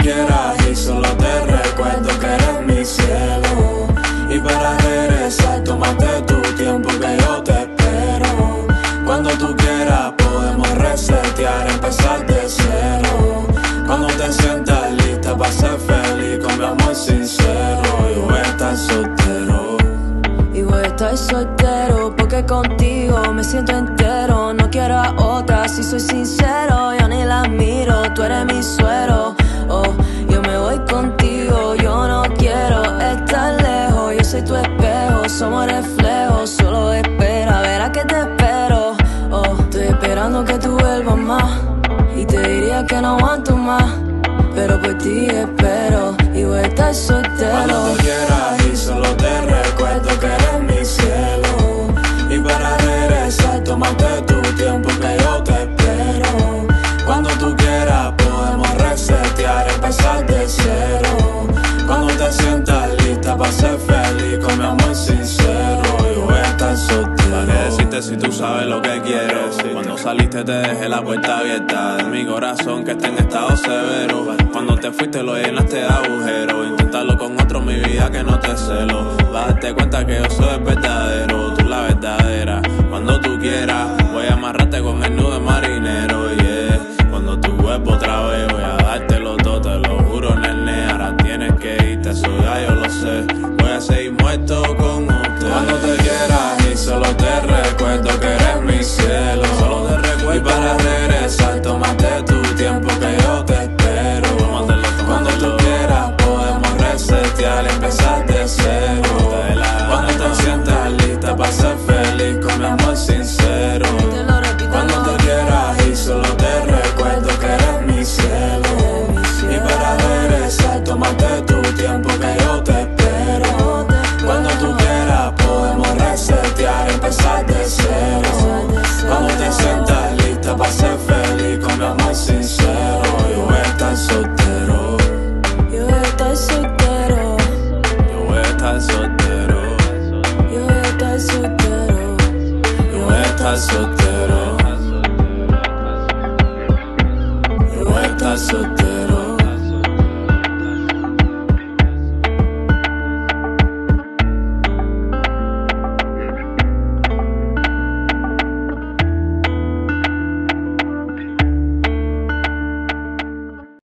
quieras ir, solo te recuerdo que eres mi cielo. Y para regresar, tómate tu tiempo que yo te espero. Cuando tú quieras podemos resetear, empezar de cero. Cuando te sientas lista para ser feliz, con mi amor sincero. Y voy a estar soltero. Y voy a estar soltero porque contigo me siento entero. No quiero a otra, si soy sincero, yo ni la miro, tú eres mi suero. Oh, yo me voy contigo, yo no quiero estar lejos. Yo soy tu espejo, somos reflejos, solo espera, verás que te espero. Oh, estoy esperando que tú vuelvas más, y te diría que no aguanto más, pero por ti espero. Y voy a estar soltero. Cuando tú quieras ir, solo te recuerdo que eres mi cielo. Y para regresar, tómate tu tiempo que yo te espero. Cuando tú quieras podemos resetear, empezar de cero. Cuando te sientas lista para ser feliz, con mi amor sincero. Y voy a estar soltero. ¿Para qué decirte si tú sabes lo que quieres? Cuando saliste te dejé la puerta abierta de mi corazón que está en estado severo. Cuando te fuiste lo llenaste de agujeros. Intentarlo con otro, mi vida que no te celo. Vas a darte cuenta que yo soy el verdadero, tú la verdadera. Cuando tú quieras voy a amarrarte con el nudo de marinero, yeah. Cuando tú vuelvas otra vez voy a dártelo todo, te lo juro, nene. Ahora tienes que irte, eso ya yo lo sé. Voy a seguir muerto con usted. Cuando te quieras ir, solo te recuerdo que eres mi cielo. Solo te recuerdo. Y para regresar, tómate tu tiempo que yo te espero. Cuando tú quieras podemos resetear, empezar de cero. Cuando te sientas lista para ser feliz, con mi amor sincero. Cuando te quieras ir, solo te recuerdo que eres mi cielo. Y para regresar, tómate tu tiempo que yo te espero. Cuando tú quieras podemos resetear, empezar de cero. Cuando te sientas lista para ser feliz, con mi amor sincero. Yo voy a estar soltero. Yo voy a estar soltero. Yo voy a estar soltero. Yo voy a estar soltero. Yo voy a estar soltero. Yo voy a estar soltero.